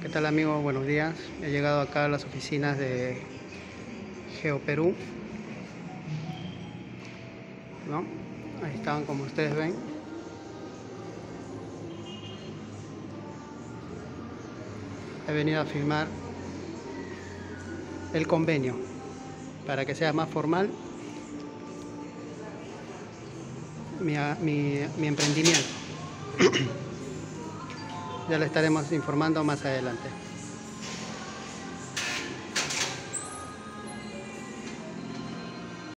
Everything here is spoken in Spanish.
¿Qué tal, amigos? Buenos días. He llegado acá a las oficinas de GeoPerú, ¿no? Ahí están, como ustedes ven. He venido a firmar el convenio para que sea más formal mi emprendimiento. Ya lo estaremos informando más adelante.